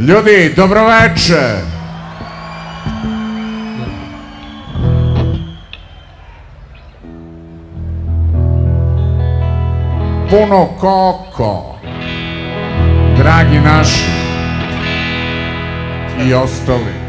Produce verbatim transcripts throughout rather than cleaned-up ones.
Ljudi, dobroveče! Puno koko, dragi naši i ostali.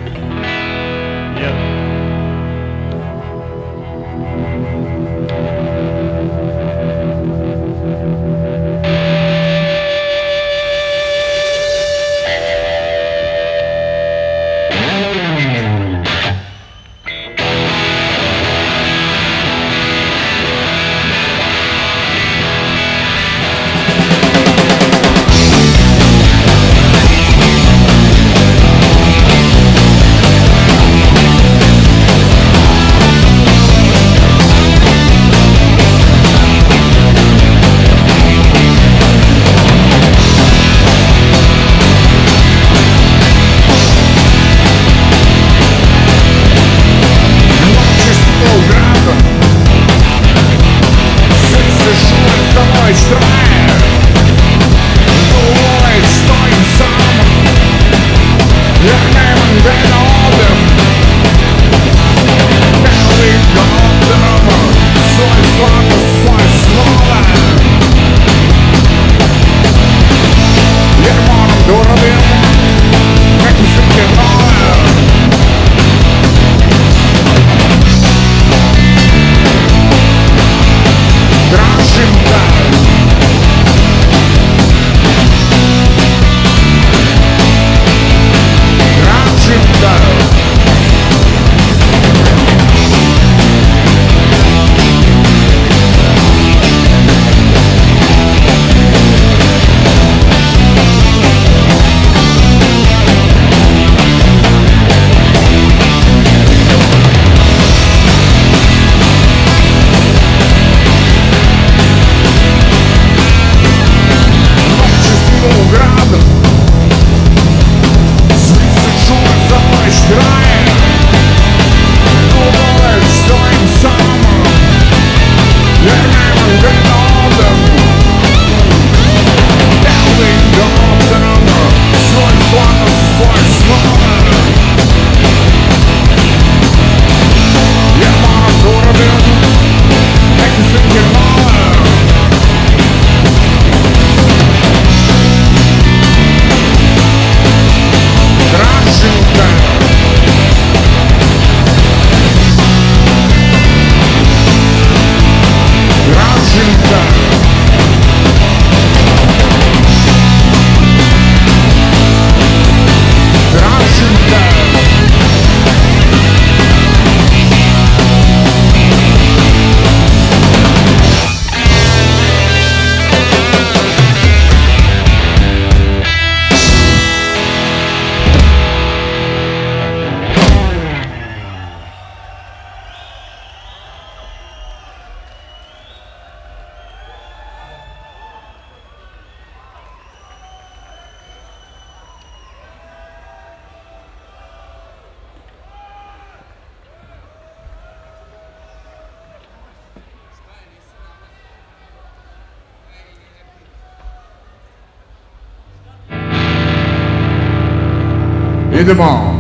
Idemo!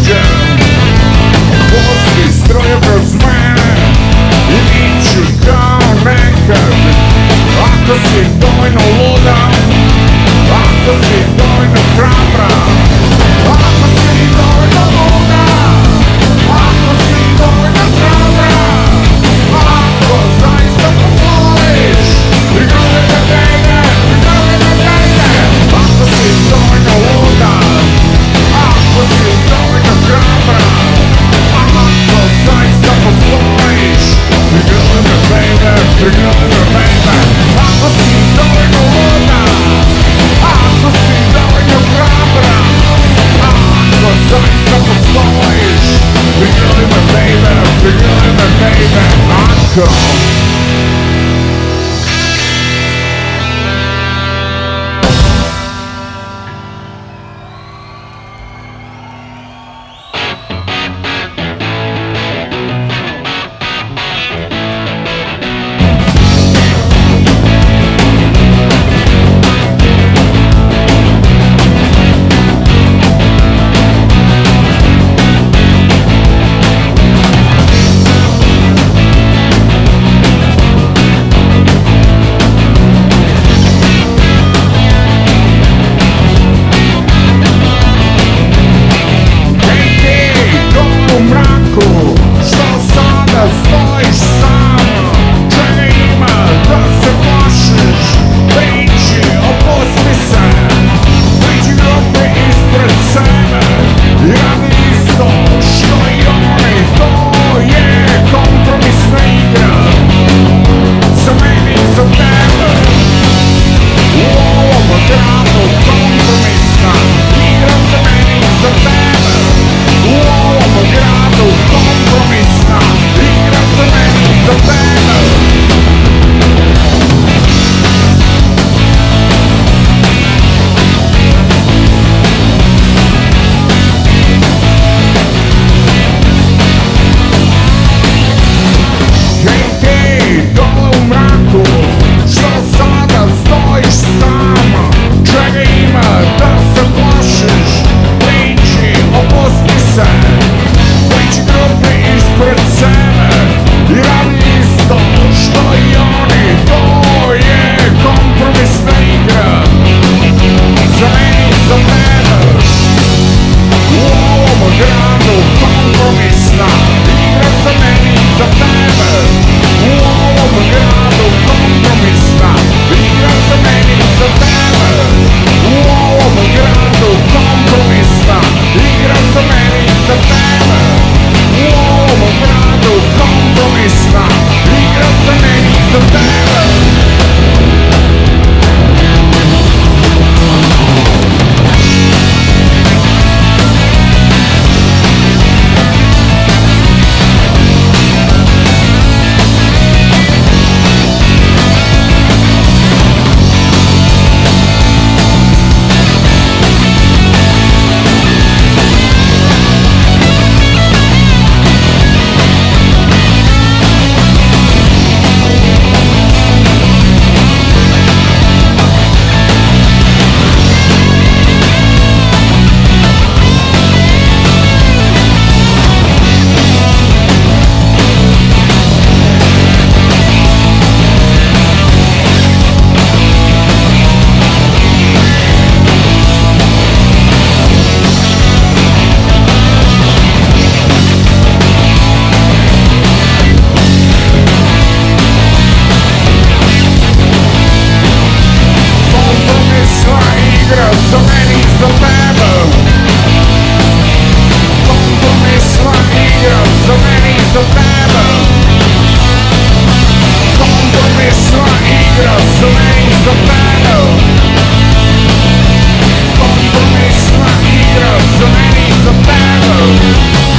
После строя в размер и чужда. za tebe. Kompromisna igra za meni i za tebe.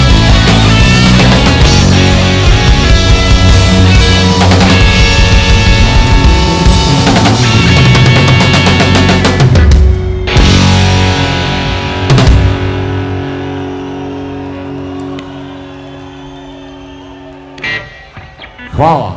Hvala.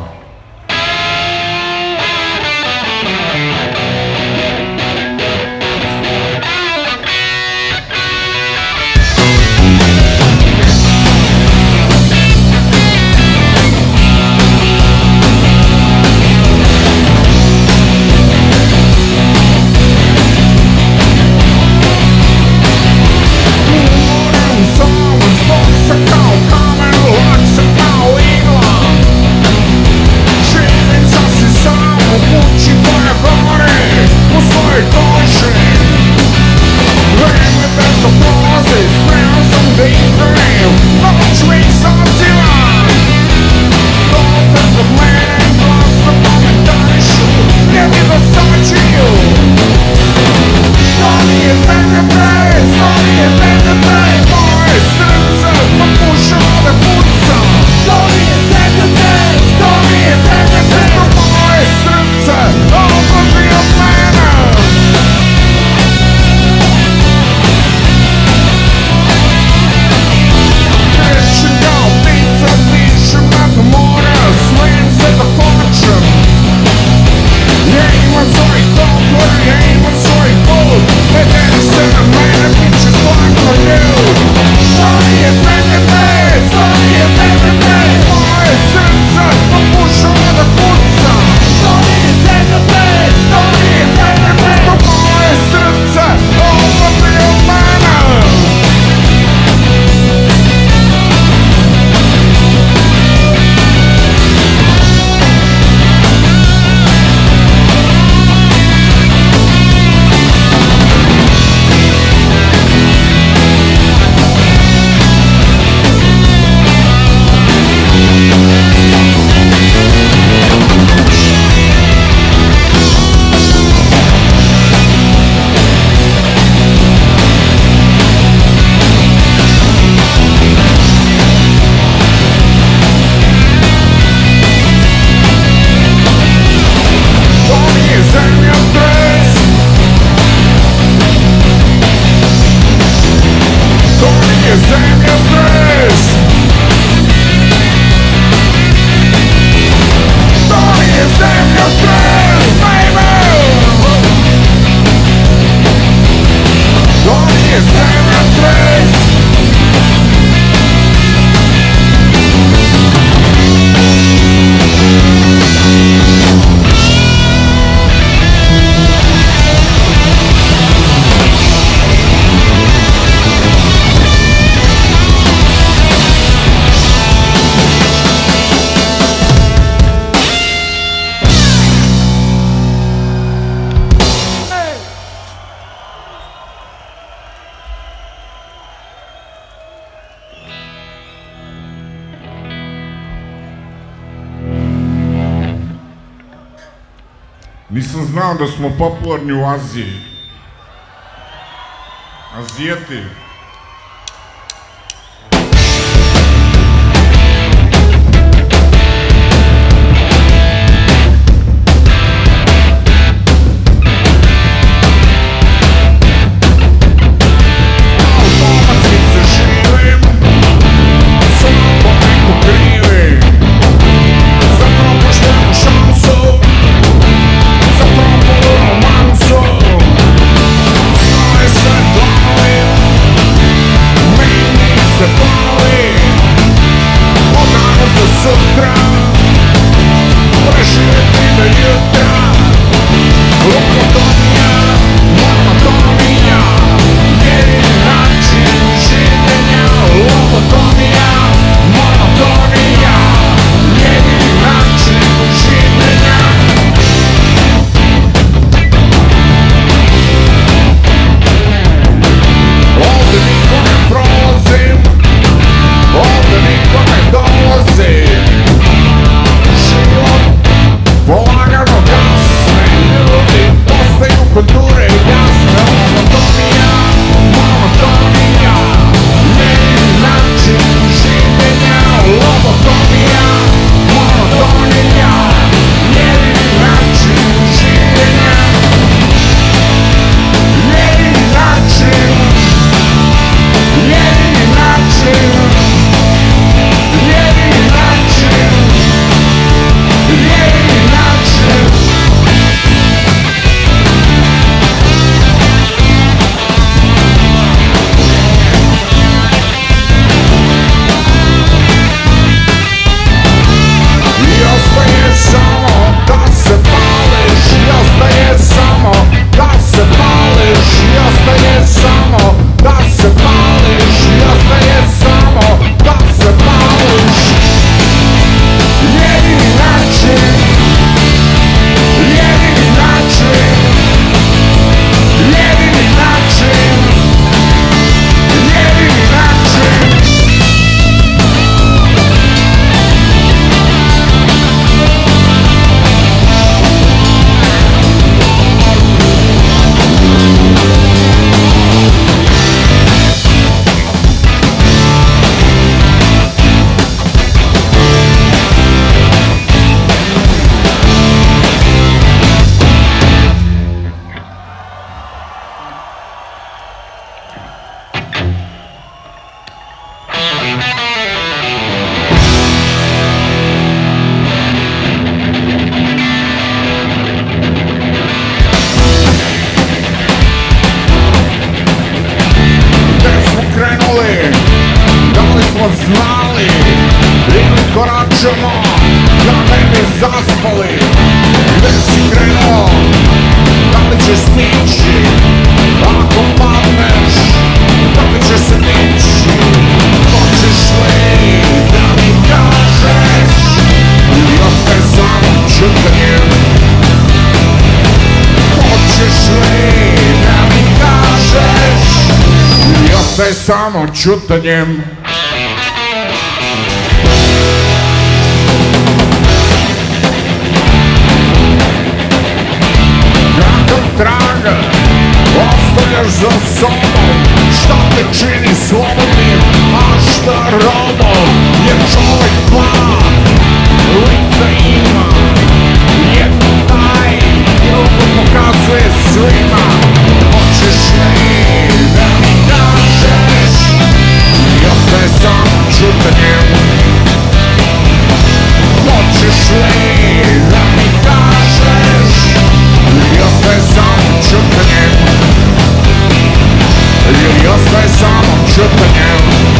Nisam znao da smo popularni u Aziji. Azijeti. Znao je sve dali gde si krenuo, da li će stići, ako padneš, da li će se dići, hoćeš li da mi kažeš, ili ostaje samo čutanjem, hoćeš li da mi kažeš, ili ostaje samo čutanjem. Traga, ostavljaš za sobom šta te čini slobodnim, a šta robom, jer čovek dva lica ima, jedno taj drugo pokazuje svima. Hoćeš li da mi kažeš, i ostaje samo čutanjem, hoćeš li da mi kažeš, ili ostaje samo čutanjem, ili ostaje samo čutanjem.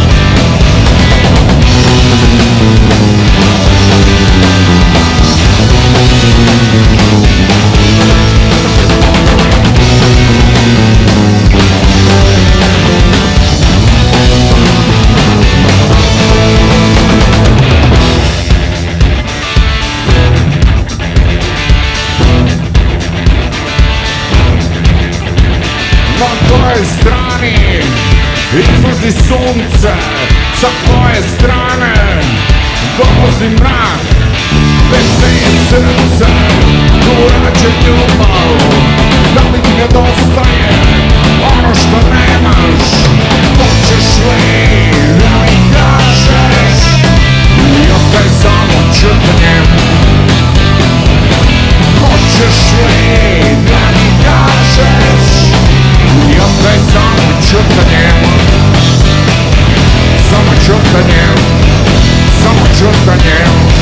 Strani izlazi sunce, sa tvoje strane dolazi mrak, veselje srce, tu rađe ljubav. Da li ti nedostaje ono što nemaš, hoćeš li da mi kažeš, i ostaje samo čutanjem, hoćeš li da mi kažeš, i ostaje samo čutanjem, samo čutanjem, samo čutanjem.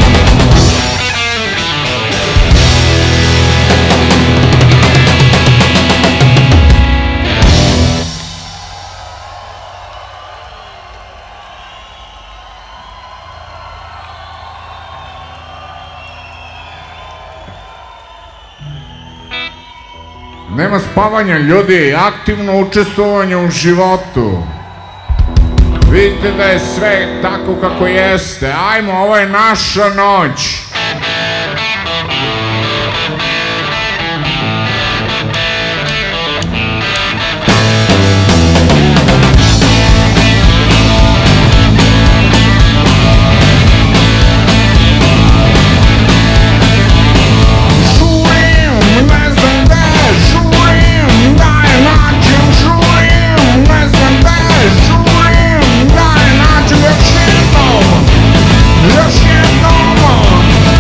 Nema spavanja ljudi, aktivno učestvovanje u životu. Vidite da je sve tako kako jeste. Ajmo, ovo je naša noć. Još jednom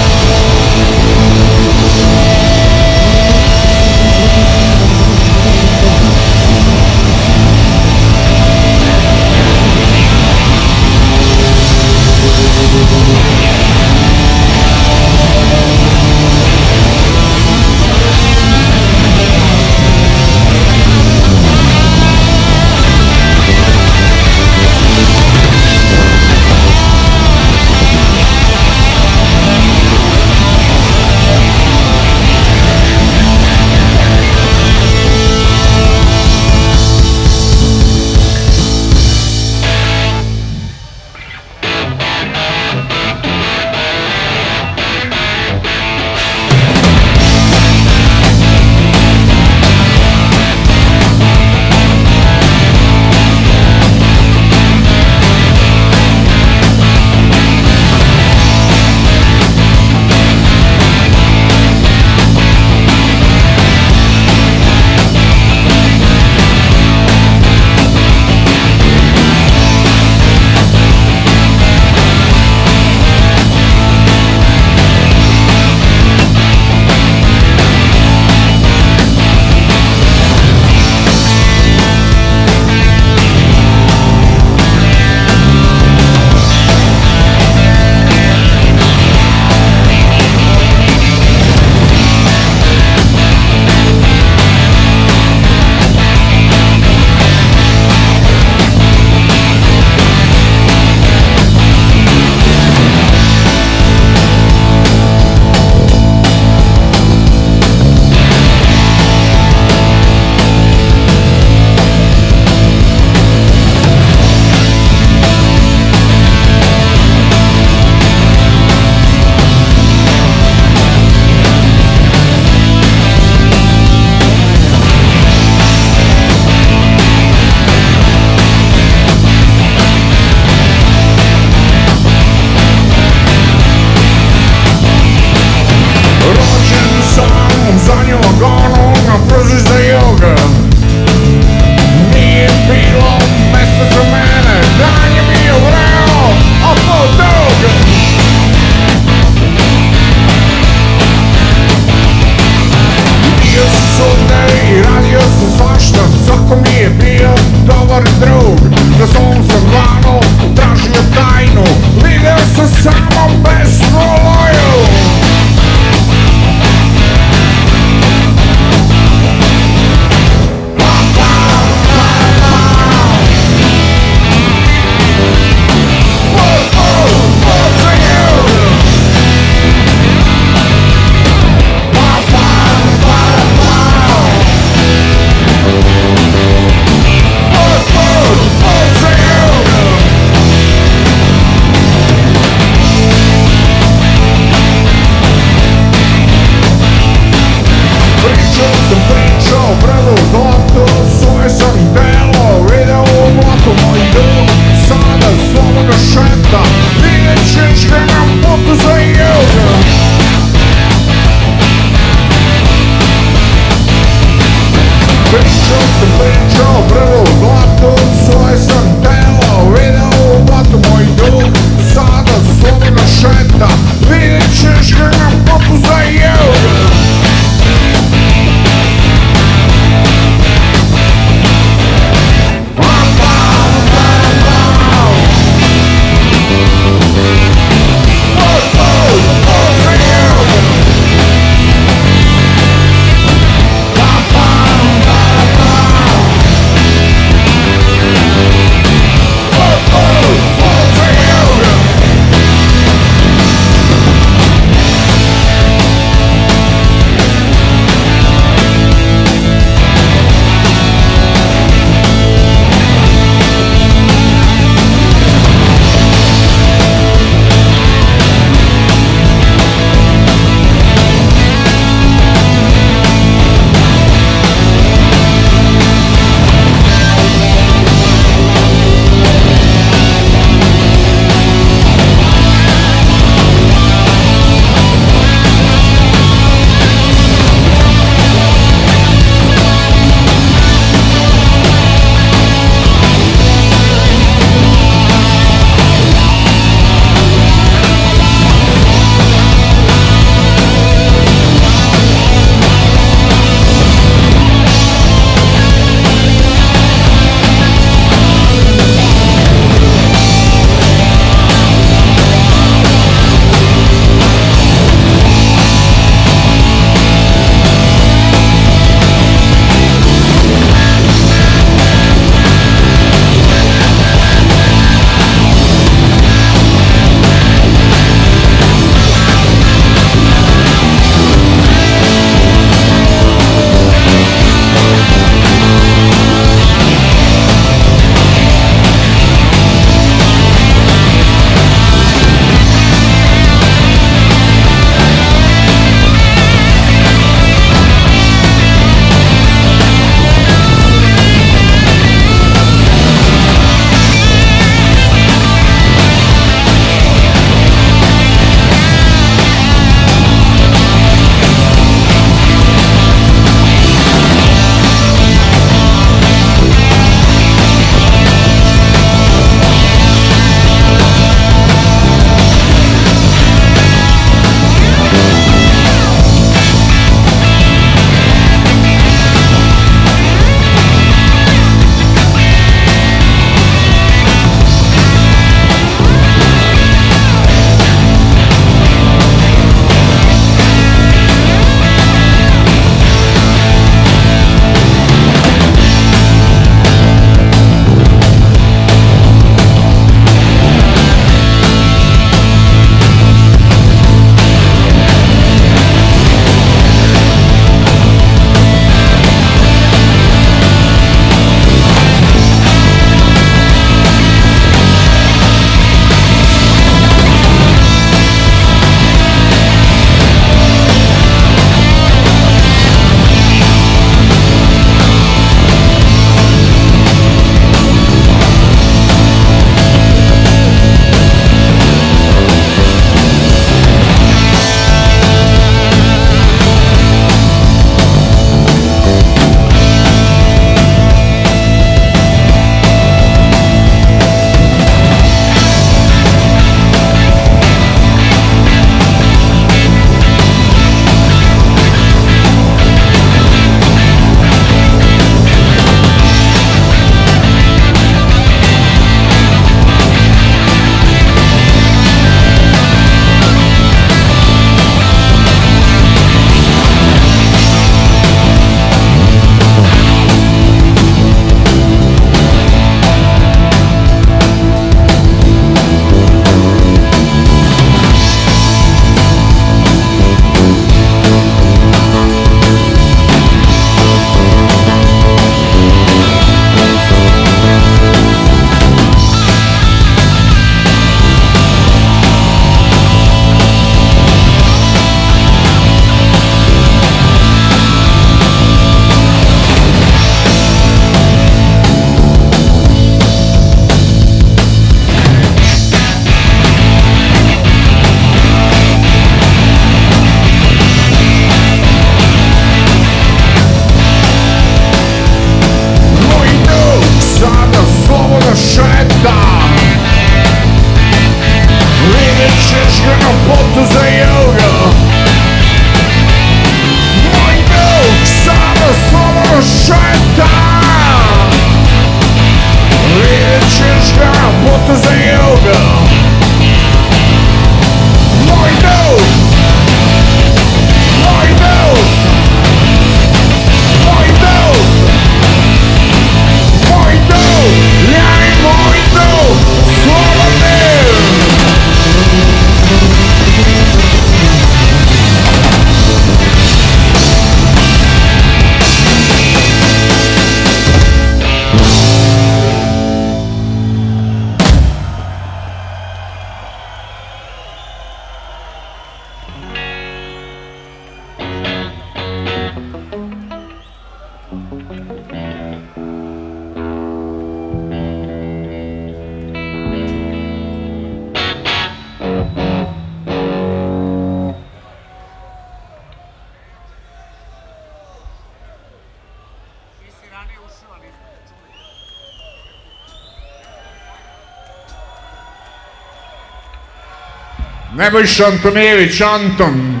Nebojša Antonijević, Anton.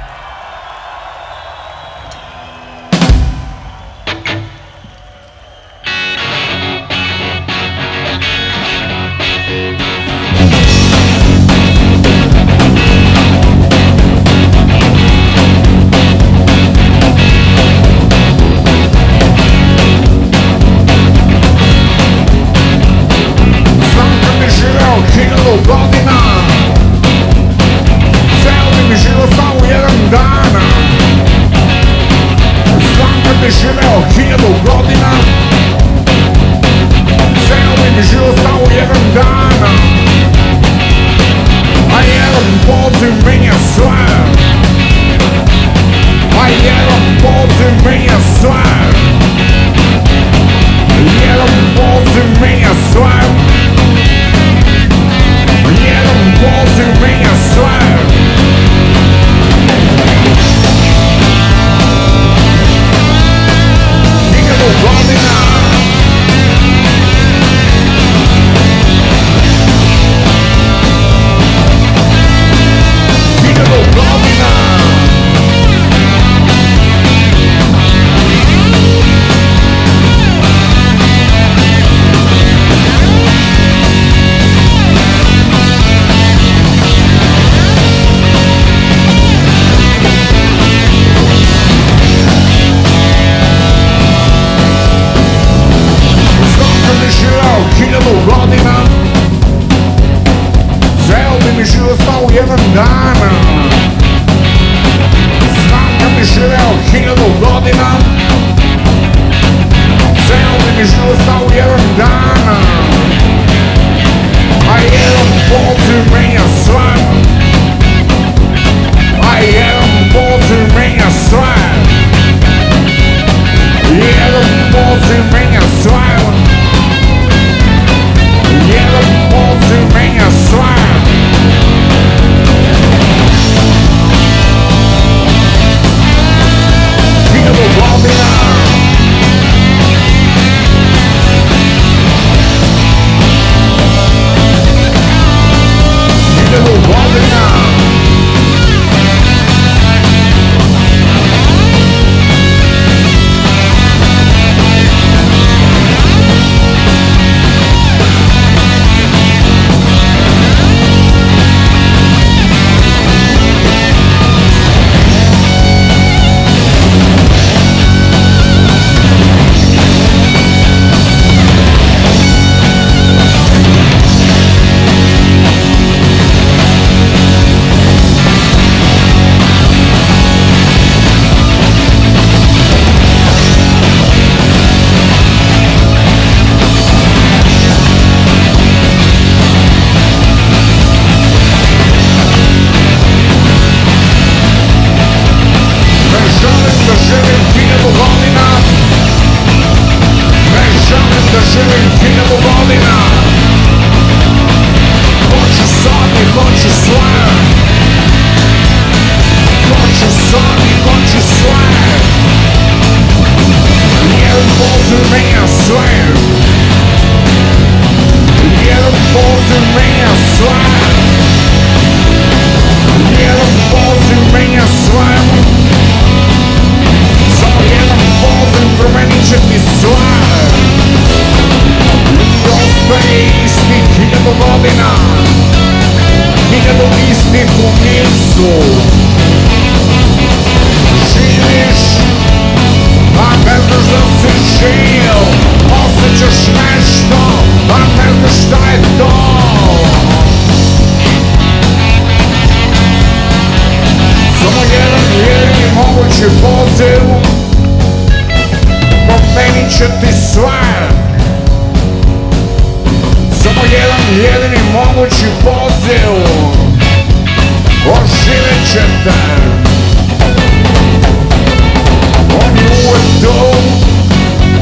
Znam kad bi živeo hiljadu godina, živeo hiljadu godina, ceo bi mi život stao u jedan dana, a jedan poziv menja sve, a jedan poziv menja sve, jedan poziv menja sve, jedan poziv menja sve. Godina, hiljadu godina, hiljadu godina, ceo bi mi život stao u jedan dana. Znam kad bi živeo hiljadu godina, ceo bi mi život stao u jedan dana, a jedan poziv menja sve, a jedan poziv menja sve, jedan poziv menja sve. Jedan poziv menja sve. Hiljadu godina, hiljadu godina,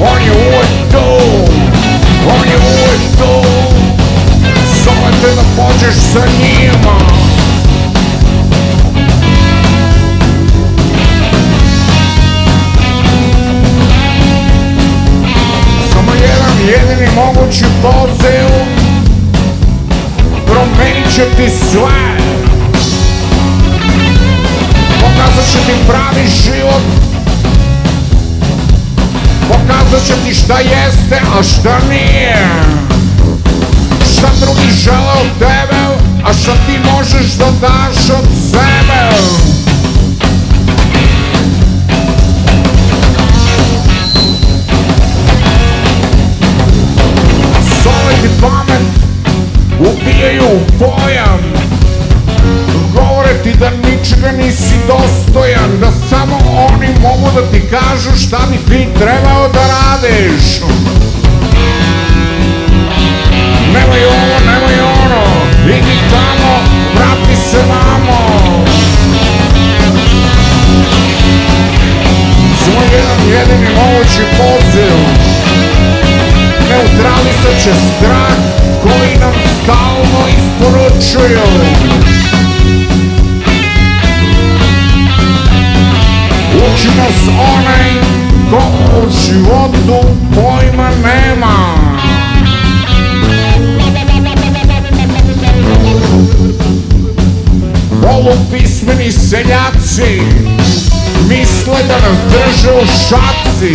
On je uvek tu, on je uvek tu. Zove te da pođeš sa njima. Samo jedan jedini mogući poziv promenit će ti sve. Pokazat će ti pravi život. Pokazat će ti šta jeste, a šta nije. Šta drugi žele od tebe, a šta ti možeš da daš od sebe. Sole ti pamet, ubijaju pojam. Govore ti da ničega nisi dostojan, da samo oni mogu da ti kažu šta bi ti trebao da radiš. Nemoj ovo, nemoj ono, idi tamo, vrati se vamo. Samo jedan jedini mogući poziv neutralisat će strah koji nam stalno isporučuju. Uči nas onaj ko u životu pojma nema. Polupismeni seljaci misle da nas drže u šaci,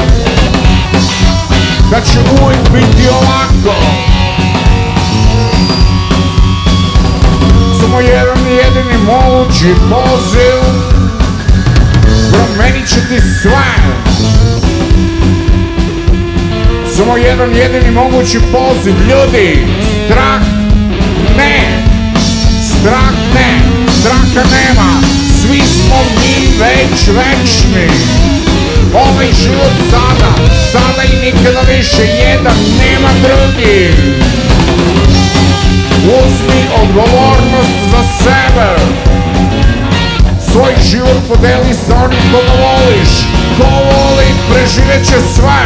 da će uvijek biti ovako. Samo jedan jedini mogući poziv promenit će ti sve. Samo jedan jedini mogući poziv, ljudi. Strah ne. Strah ne. Straha nema. Svi smo mi već večni. Ovaj život sada, sada i nikada više, jedan, nema drugi. Uzmi odgovornost za sebe. Svoj život podeli sa onim koga voliš. Ko voli, preživet će sve.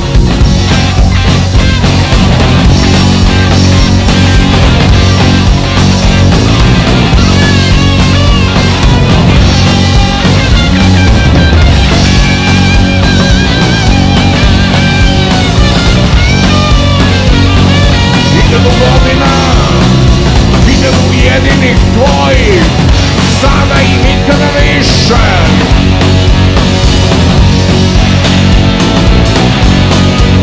Hiljadu godina, hiljadu jedinih tvojih, sada i nikada više.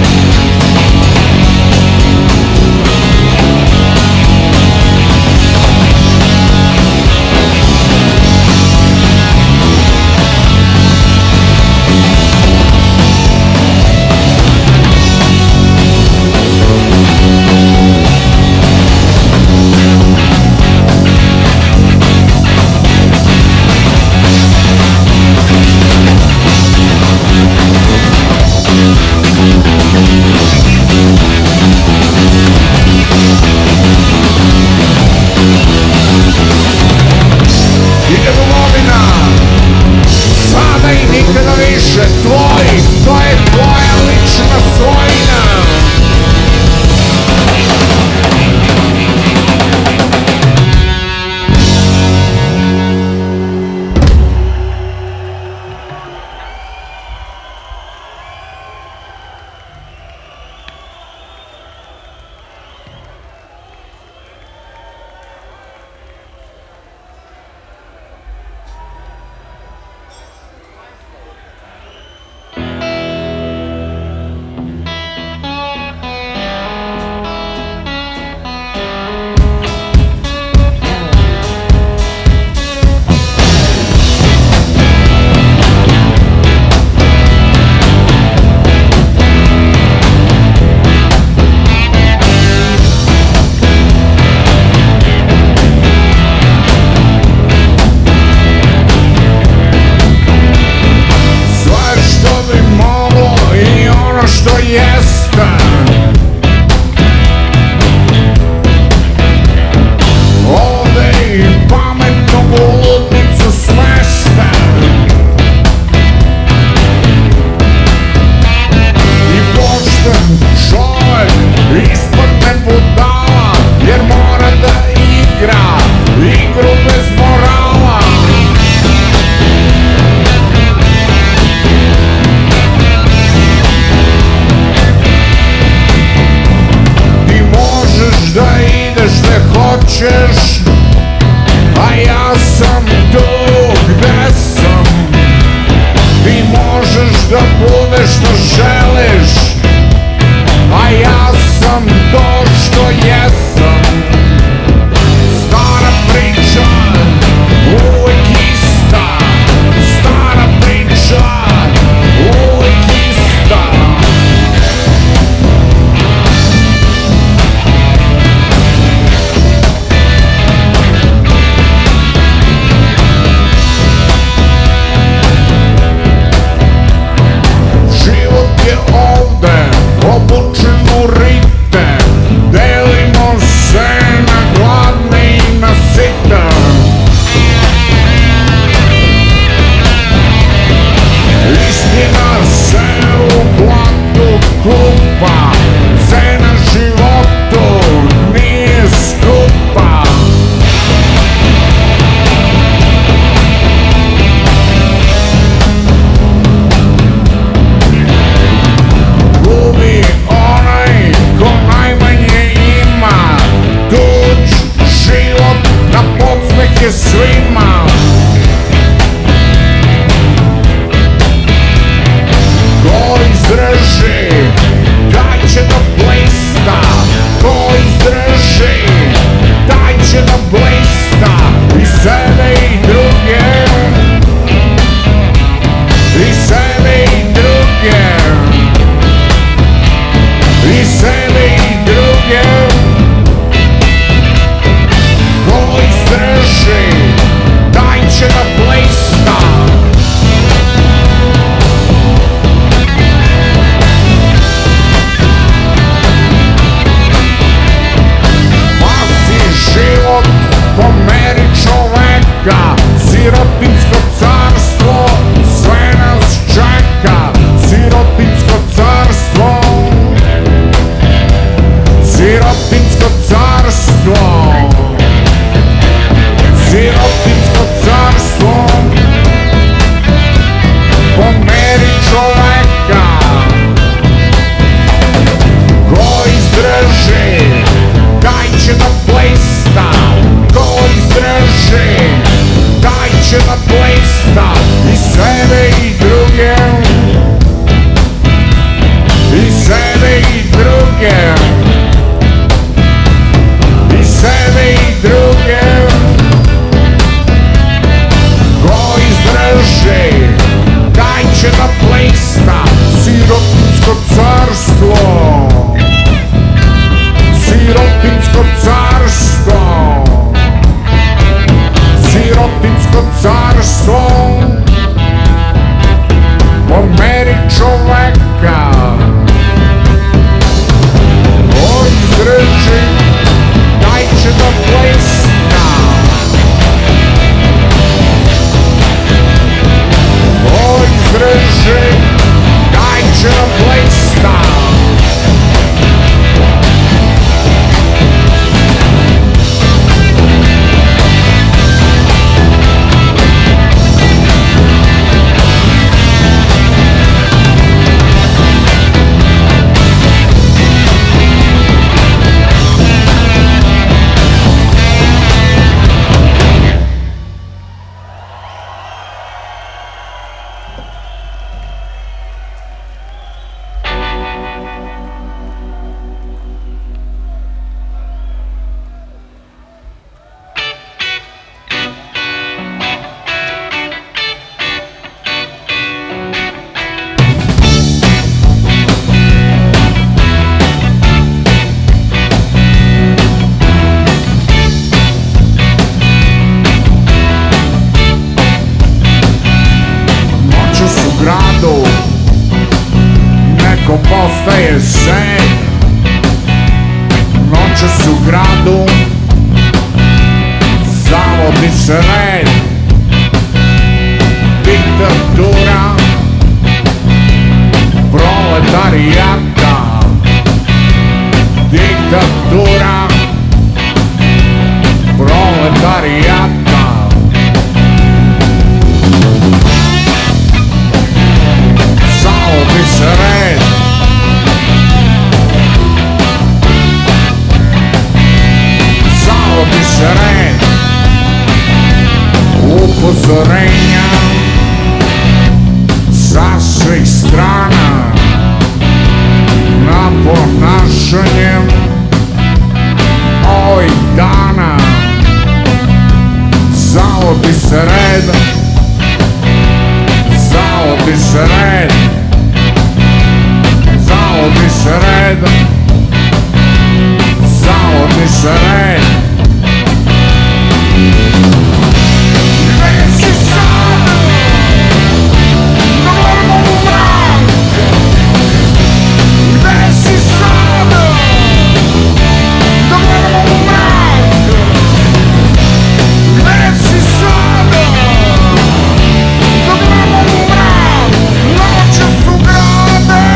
hoćeš, a ja sam tu gde sam. Ti možeš da budeš što želiš, a ja sam to što jesam. Stara priča, uvek ista. Stara priča, uvek ista. Život je ovde, obučen u rite. Delimo se na gladne i na sita. Istina se u blatu kupa. Cena životu nije skupa. Gubi onaj ko najmanje ima. Tuđ život na podsmeh je svima. Ko izdrži, taj će da blista. Ko izdrži, taj će da blista. I sebe i druge, i sebe i druge, i sebe i druge. Ko izdrži, taj će da blista. Život po meri čoveka, sirotinsko carstvo sve nas čeka. Sirotinsko carstvo, sirotinsko carstvo, sirotinsko carstvo po meri čoveka. Ko izdrži, taj će da blista. Ko izdrži, taj će da blista. I sebe i druge, i sebe i druge, i sebe i druge. Ko izdrži, taj će da blista. Sirotinsko carstvo, sirotinsko carstvo, sirotinsko carstvo po meri čoveka. Ko izdrži, taj će da blista. Ko izdrži, taj će da blista. Neko postaje sen. Noćas u gradu zavodi se red. Diktatura proletarijata. Diktatura proletarijata. Zavodi se red. se red, zavodi se red, zavodi se red, zavodi se red. Gde si sada? Da gledamo u mrak. Gde si sada? Da gledamo u mrak. Gde si sada? Da gledamo u mrak. Noće su grade.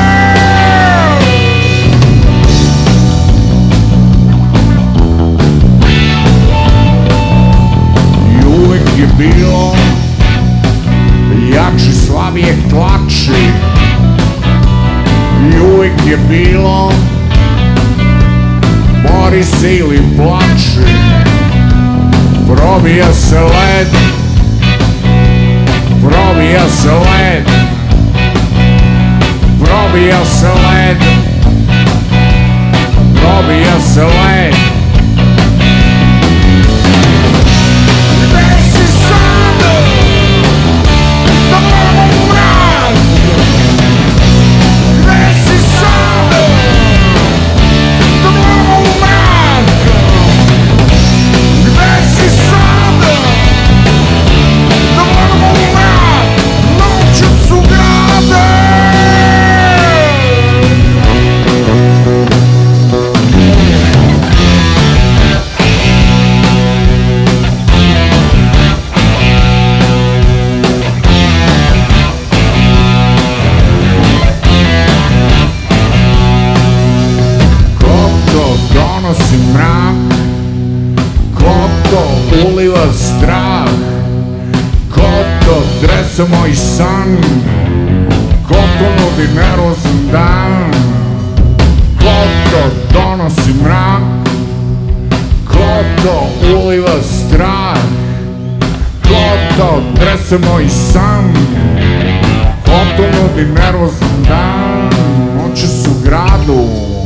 I uvek je bilo jači slabijeg tlači. I uvek je bilo bori se ili plači. Probija se led, probija se led, probija se led, probija se led. Gde si sada? Da gledamo u mrak. Gde si sada? Da gledamo u mrak. Gde si sada? Da gledamo u mrak. Noće su grade. Ko to donosi mrak? Ko to uliva strah? Ko to trese moj san? Ko to nudi nervozan dan? Ko to donosi mrak? Ko to uliva strah? Ko to trese moj san? Ko to nudi nervozan dan? Noće su u gradu,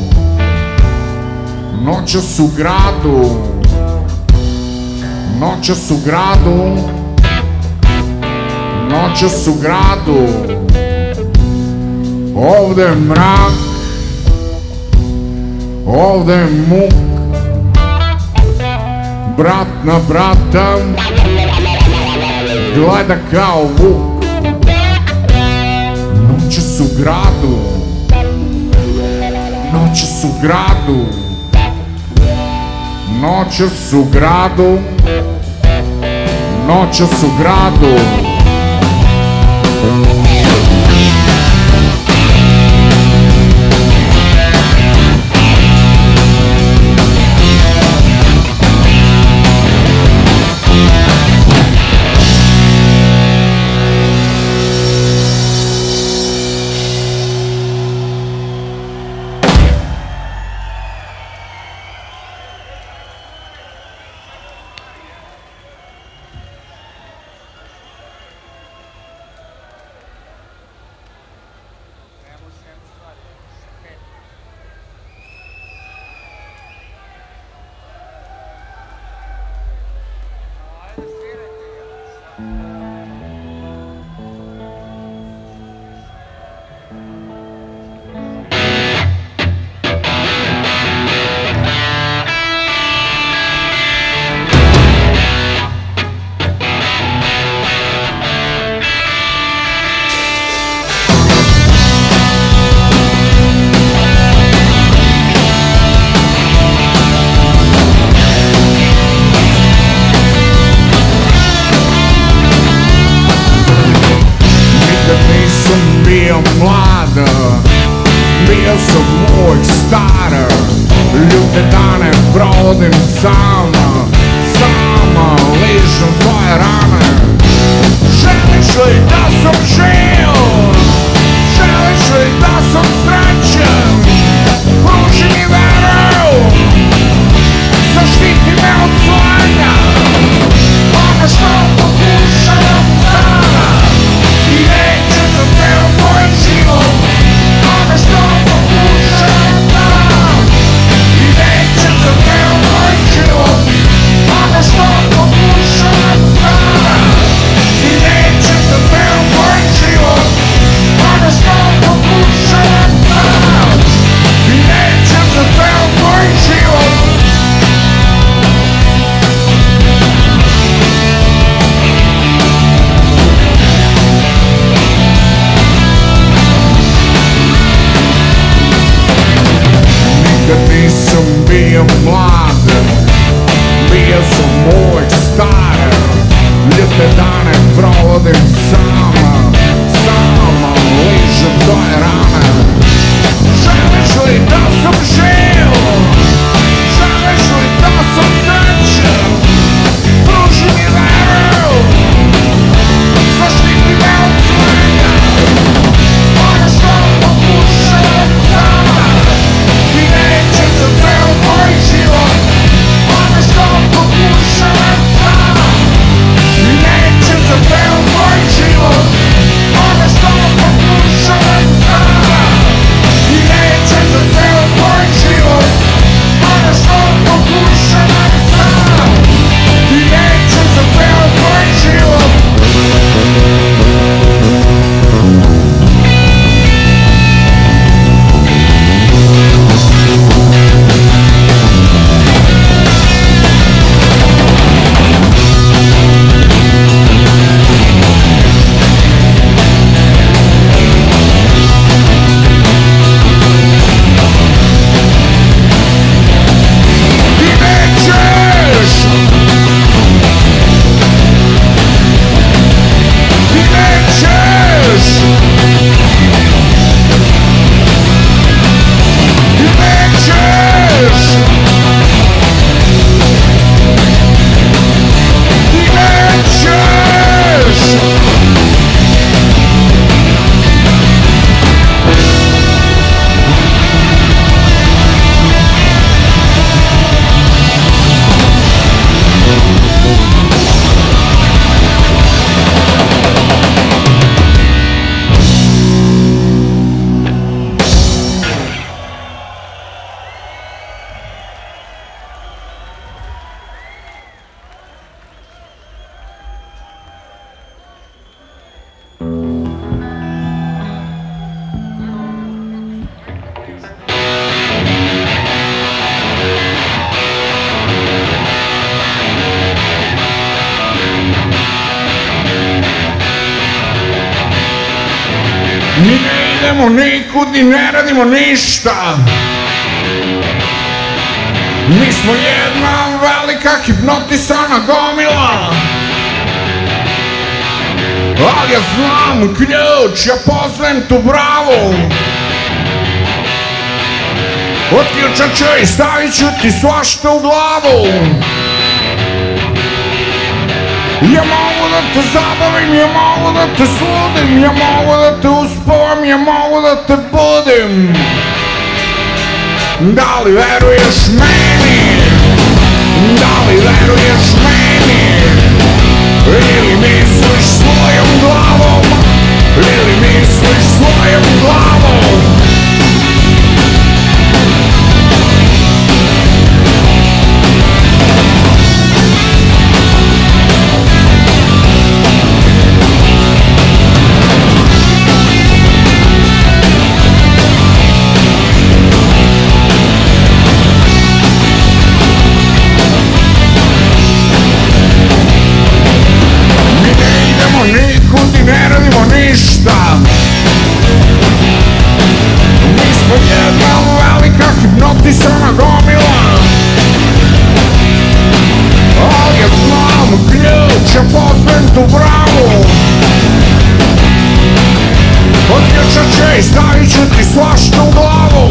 noće su u gradu, noće su u gradu, noće su u gradu. Ovde je mrak, ovde je muk, brat na brata gleda kao vuk. Noće su u gradu, noće su u gradu, noće su u gradu, noće su u gradu. Bio mlada, bio sam uvijek stara. Ljude dane provodim sama, sama ližem svoje rane. Želiš li da sam živ? Želiš li da sam srećan? Pruži mi veru, zaštiti me od zlanja. Ono što pokušavam sada i neće za ceo svoj život. Ono što pokušavam sada i neće za ceo svoj život. Ono što pokušavam sada idemo nikud i ne radimo ništa. Mi smo jedna velika hipnotisana gomila. Ali ja znam ključ, ja poznajem tu bravu. Otključat ću i stavit ću ti svašta u glavu. Ja mogu da te zabavim, ja mogu da te sludim, ja mogu da te uspavam, ja mogu da te budim. Da li veruješ meni? Da li veruješ meni? Ili misliš svojom glavom? Ili misliš svojom glavom? Nikud i ne radimo ništa. Mi smo jedna velika hipnotisana gomila. Ali ja znam ključ, ja poznajem tu bravu. Otključat ću i stavit ću ti svašta u glavu.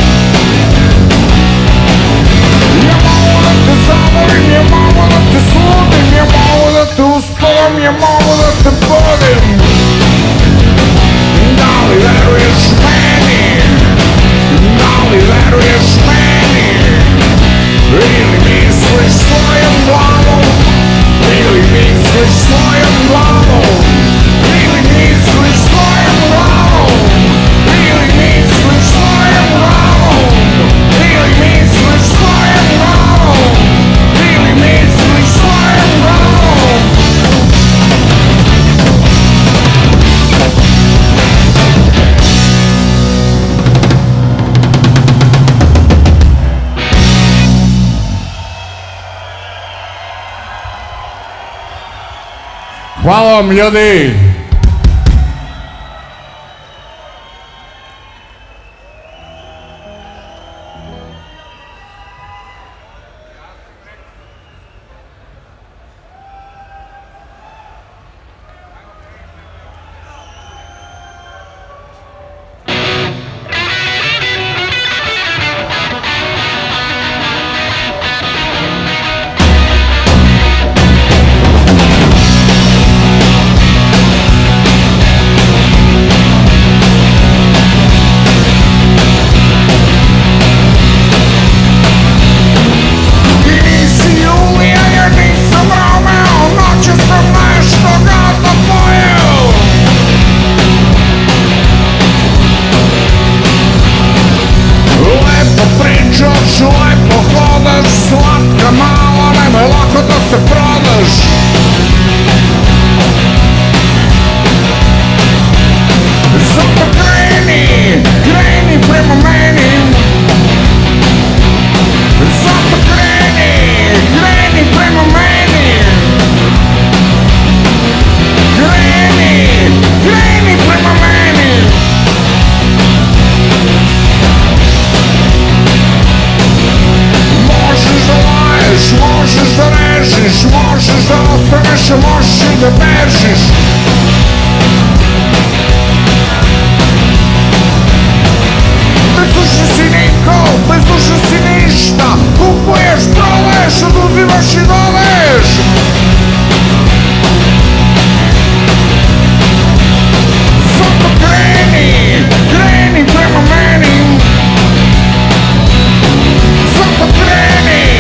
Ja mogu da te zabavim, ja mogu da te sludim, ja mogu da te uspavam, ja mogu da te budim. Da li veruješ meni? Da li veruješ meni? Ili misliš svojom glavom? Ili misliš svojom glavom? Ili misliš svojom glavom? Ili misliš svojom glavom? Ili misliš svojom glavom? Ili misliš svojom glavom? Hvala vam, ljudi!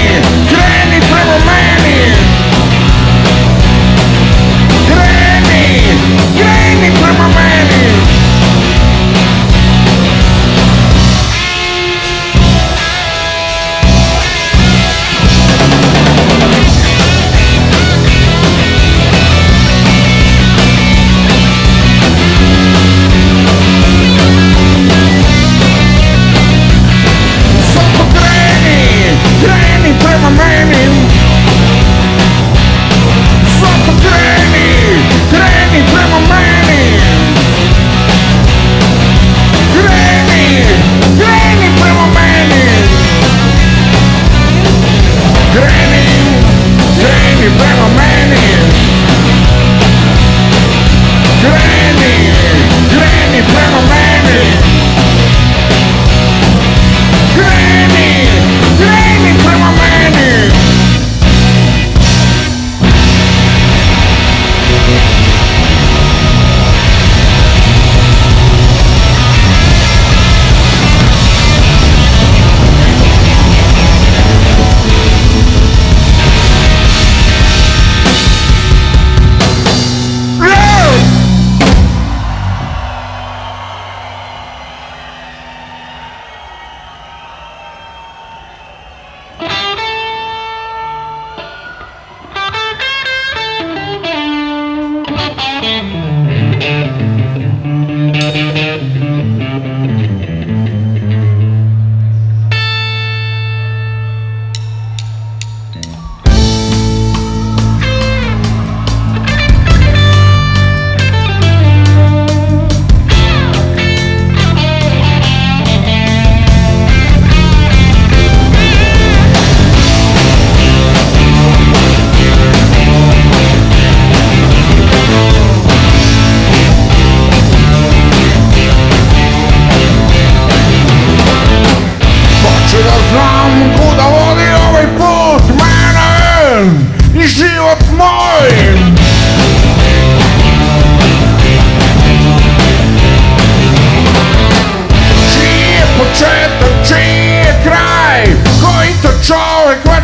Kreni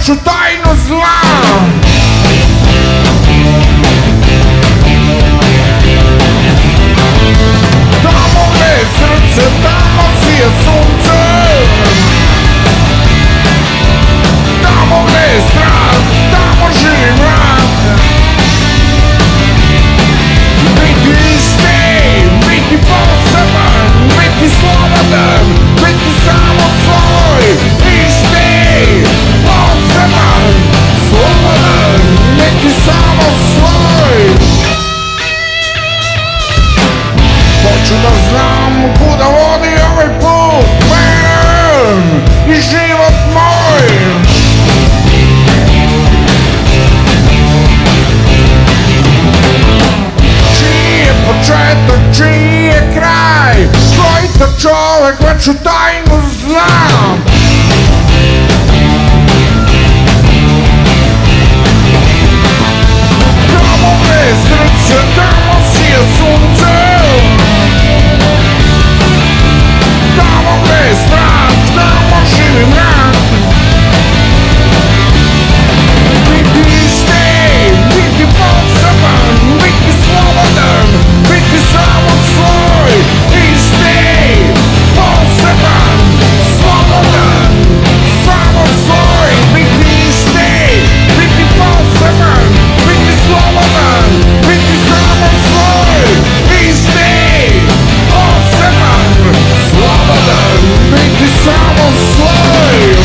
veću tajnu znam. Tamo gde je srce, tamo sije sunce. Tamo gde je strah, tamo živi mrak. Biti isti, biti poseban, biti slobodan, biti samo svoj. Isti, poseban, slobodan, biti samo svoj. Hoću da znam kuda vodi ovaj put mene i život moj. Čiji je početak, čiji je kraj, koji to čovek veću tajnu znam. Tamo gde je srce, tamo sije sunce. Tamo gde je strah, tamo živi mrak. Biti isti, biti poseban, biti slobodan, biti samo svoj. Isti, poseban, slobodan, samo svoj. Biti isti, biti poseban, biti slobodan, biti samo svoj. Isti, poseban, slobodan, biti samo svoj.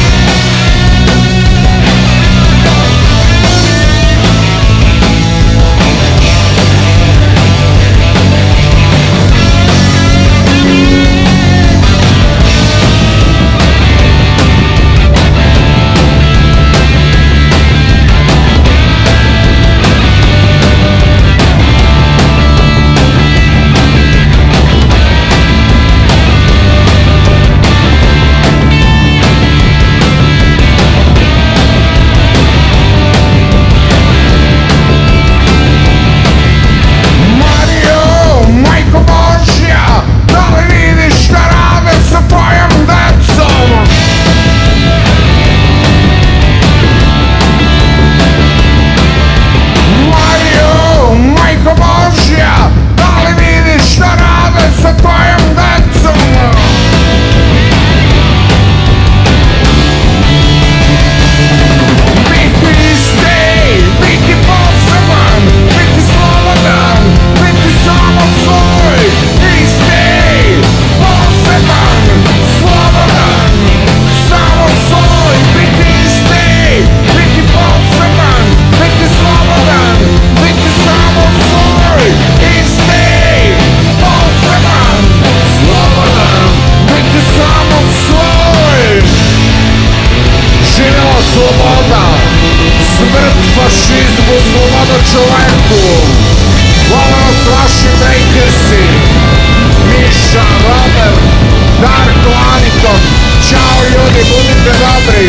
Sloboda, smrt fašizmu, sloboda čoveku. Vole nas vaši breakersi, Miša, Robert, Darko, Aniton. Ćao ljudi, budite dobri.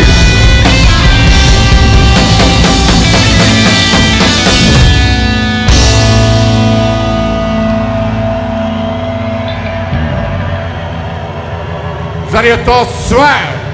Zar je to sve?